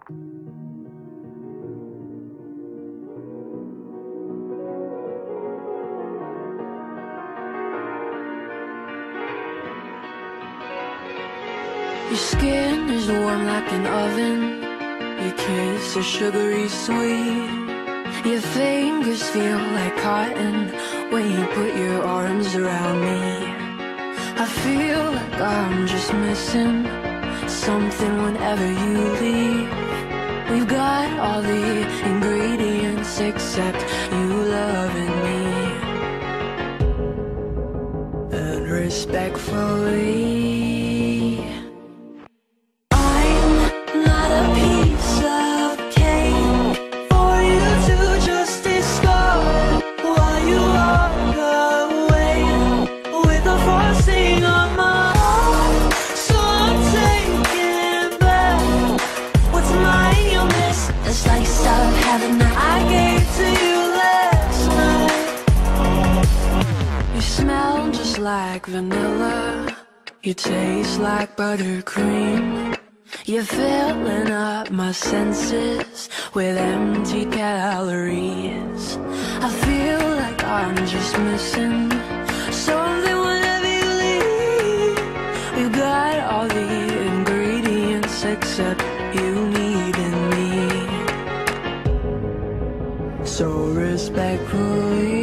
Your skin is warm like an oven. Your kiss is sugary sweet. Your fingers feel like cotton when you put your arms around me. I feel like I'm just missing something whenever you leave. We've got all the ingredients except you loving me. And respectfully, like vanilla, you taste like buttercream. You're filling up my senses with empty calories. I feel like I'm just missing something whenever you leave. We've got all the ingredients except you needing me. So respectfully,